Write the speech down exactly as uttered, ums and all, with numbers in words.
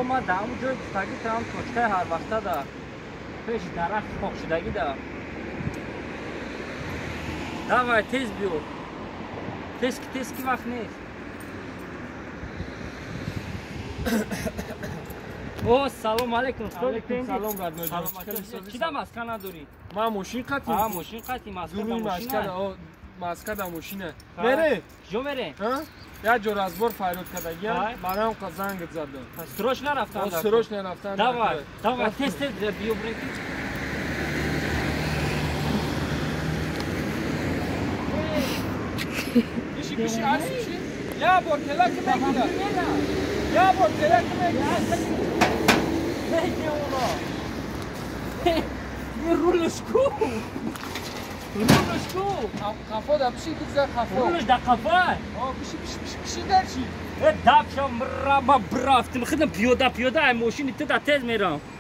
ما در اون جای تاگی تام کوچکه هر وقت دا پیش درخت خاک شدگی دا давай تیز بیو تیز کی تیز کی وقت نیست او سلام علیکم سلام ردنا جان چی دا مسکن نداری؟ ما ماشین قطعی آه ماشین قطعی مسکن دا ماشین مسکن دا ماشینه بره جو بره؟ یک جور از بار فیروت کدگی برام زنگ زده سروش نرفتن سروش نرفتن давай давай تیز تیز بیو بریکی بیشی بیشی هستی چی؟ یا بار تلک میگیره یا بار تلک میگیره نگه اونا یه رولش کو رولش کو خفا دا بیشی بگذار خفا رولش دا خفا آه بیشی بیشی بیشی بیشی در چی؟ دب شم را ما برفتم خودم پیاده پیاده ماشین تو دا تیز میرم